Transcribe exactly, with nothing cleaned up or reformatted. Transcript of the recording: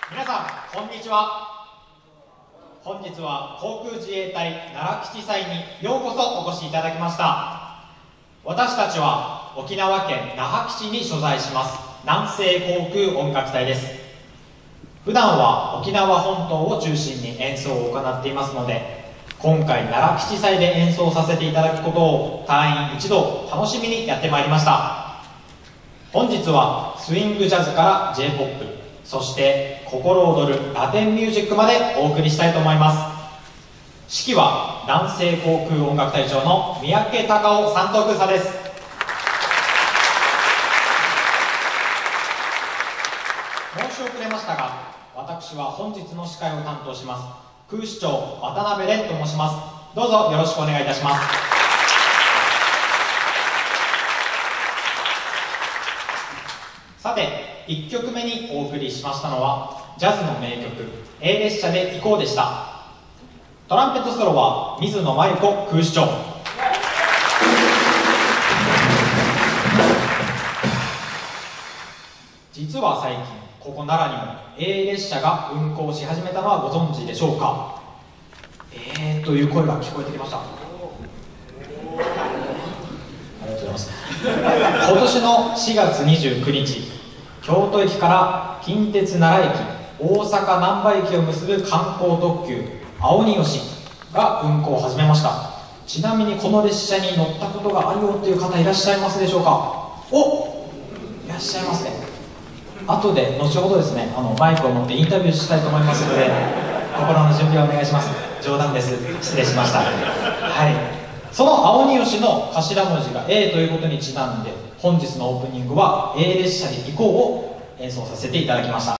皆さんこんにちは。本日は航空自衛隊奈良基地祭にようこそお越しいただきました。私たちは沖縄県那覇基地に所在します南西航空音楽隊です。普段は沖縄本島を中心に演奏を行っていますので、今回奈良基地祭で演奏させていただくことを隊員一同楽しみにやってまいりました。本日はスイングジャズから ジェイポップ、そして心躍るラテンミュージックまでお送りしたいと思います。指揮は南西航空音楽隊長の三宅隆夫三徳佐です。申し遅れましたが、私は本日の司会を担当します空士長渡辺蓮と申します。どうぞよろしくお願いいたします。さて、いっきょくめにお送りしましたのはジャズの名曲「A 列車で行こう」でした。トランペットソロは水野真由子空士長、実は最近ここ奈良にも A 列車が運行し始めたのはご存知でしょうか。えーという声が聞こえてきました。ありがとうございます。今年のしがつにじゅうくにち、京都駅から近鉄奈良駅、大阪難波駅を結ぶ観光特急青荷吉が運行を始めました。ちなみにこの列車に乗ったことがあるよという方いらっしゃいますでしょうか。お、いらっしゃいますね。後で後ほどですね、あのマイクを持ってインタビューしたいと思いますので心の準備をお願いします。冗談です、失礼しました。はい、その青荷吉の頭文字が A ということにちなんで、本日のオープニングは A 列車に行こうを演奏させていただきました。